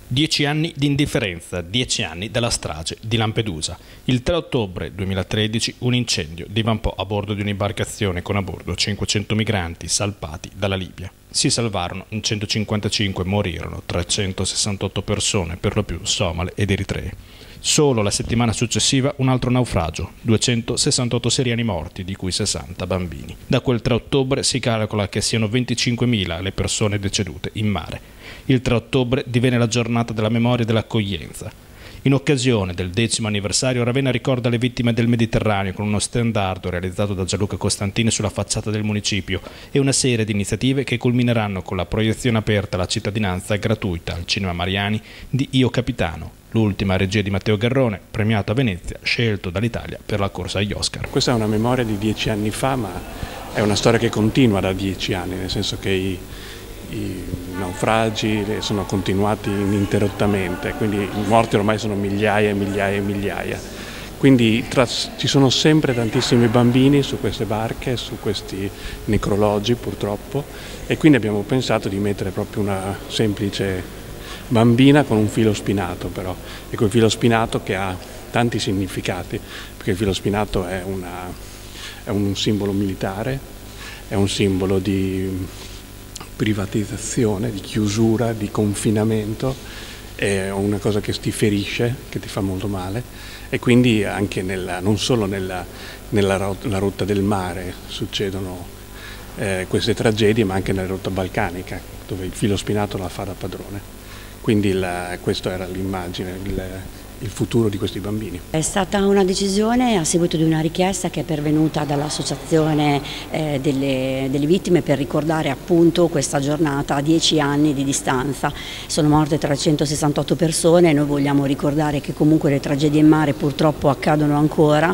10 anni di indifferenza, 10 anni dalla strage di Lampedusa. Il 3 ottobre 2013 un incendio divampò a bordo di un'imbarcazione con a bordo 500 migranti salpati dalla Libia. Si salvarono in 155, morirono 368 persone, per lo più somale ed eritree. Solo la settimana successiva un altro naufragio, 268 siriani morti, di cui 60 bambini. Da quel 3 ottobre si calcola che siano 25.000 le persone decedute in mare. Il 3 ottobre divenne la giornata della memoria e dell'accoglienza. In occasione del 10° anniversario, Ravenna ricorda le vittime del Mediterraneo con uno stendardo realizzato da Gianluca Costantini sulla facciata del municipio e una serie di iniziative che culmineranno con la proiezione aperta alla cittadinanza gratuita al Cinema Mariani di Io Capitano, l'ultima regia di Matteo Garrone, premiato a Venezia, scelto dall'Italia per la corsa agli Oscar. Questa è una memoria di 10 anni fa, ma è una storia che continua da 10 anni, nel senso che i naufragi sono continuati ininterrottamente, quindi i morti ormai sono migliaia e migliaia e migliaia. Quindi ci sono sempre tantissimi bambini su queste barche, su questi necrologi purtroppo, e quindi abbiamo pensato di mettere proprio una semplice bambina con un filo spinato, però, e quel filo spinato che ha tanti significati, perché il filo spinato è un simbolo militare, è un simbolo di privatizzazione, di chiusura, di confinamento, è una cosa che ti ferisce, che ti fa molto male, e quindi anche non solo nella rotta del mare succedono queste tragedie, ma anche nella rotta balcanica, dove il filo spinato la fa da padrone. Quindi questa era l'immagine, il futuro di questi bambini. È stata una decisione a seguito di una richiesta che è pervenuta dall'associazione delle vittime per ricordare appunto questa giornata a 10 anni di distanza. Sono morte 368 persone e noi vogliamo ricordare che comunque le tragedie in mare purtroppo accadono ancora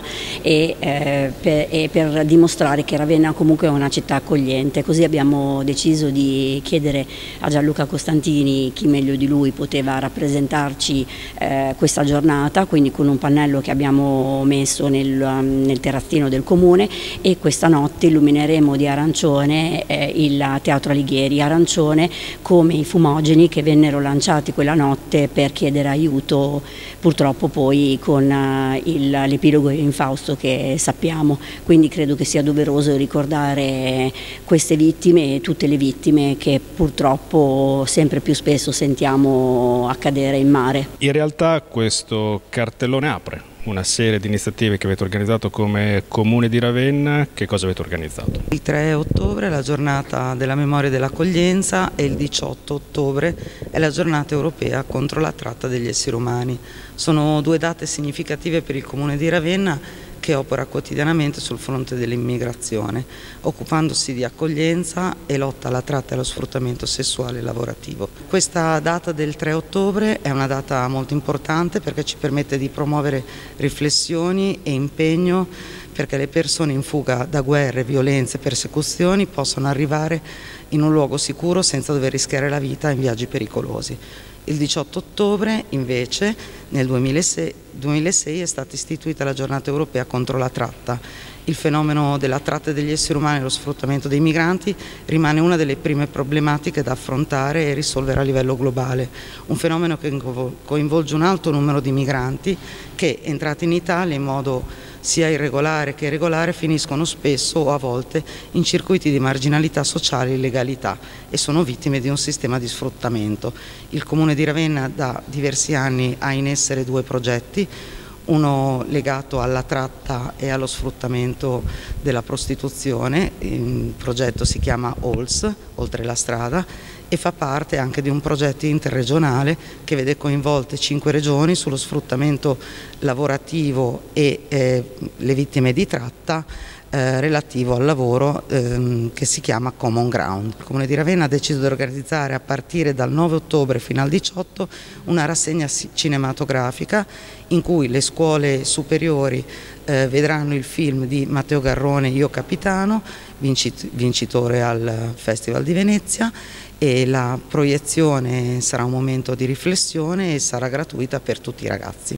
e per dimostrare che Ravenna comunque è una città accogliente. Così abbiamo deciso di chiedere a Gianluca Costantini chi meglio di lui poteva rappresentarci questa giornata, quindi con un pannello che abbiamo messo nel terrazzino del comune, e questa notte illumineremo di arancione il Teatro Alighieri, arancione come i fumogeni che vennero lanciati quella notte per chiedere aiuto, purtroppo poi con l'epilogo infausto che sappiamo. Quindi credo che sia doveroso ricordare queste vittime e tutte le vittime che purtroppo sempre più spesso sentiamo accadere in mare. In realtà questo cartellone apre una serie di iniziative che avete organizzato come Comune di Ravenna. Che cosa avete organizzato? Il 3 ottobre è la giornata della memoria e dell'accoglienza e il 18 ottobre è la giornata europea contro la tratta degli esseri umani. Sono due date significative per il Comune di Ravenna, che opera quotidianamente sul fronte dell'immigrazione, occupandosi di accoglienza e lotta alla tratta e allo sfruttamento sessuale e lavorativo. Questa data del 3 ottobre è una data molto importante perché ci permette di promuovere riflessioni e impegno perché le persone in fuga da guerre, violenze e persecuzioni possano arrivare in un luogo sicuro senza dover rischiare la vita in viaggi pericolosi. Il 18 ottobre invece nel 2006 è stata istituita la giornata europea contro la tratta. Il fenomeno della tratta degli esseri umani e lo sfruttamento dei migranti rimane una delle prime problematiche da affrontare e risolvere a livello globale. Un fenomeno che coinvolge un alto numero di migranti che, entrati in Italia in modo sia irregolare che regolare, finiscono spesso o a volte in circuiti di marginalità sociale e illegalità e sono vittime di un sistema di sfruttamento. Il Comune di Ravenna da diversi anni ha in essere due progetti, uno legato alla tratta e allo sfruttamento della prostituzione. Il progetto si chiama OLS, Oltre la strada, e fa parte anche di un progetto interregionale che vede coinvolte 5 regioni sullo sfruttamento lavorativo e le vittime di tratta relativo al lavoro che si chiama Common Ground. Il Comune di Ravenna ha deciso di organizzare a partire dal 9 ottobre fino al 18 una rassegna cinematografica in cui le scuole superiori vedranno il film di Matteo Garrone, Io Capitano, vincitore al Festival di Venezia, e la proiezione sarà un momento di riflessione e sarà gratuita per tutti i ragazzi.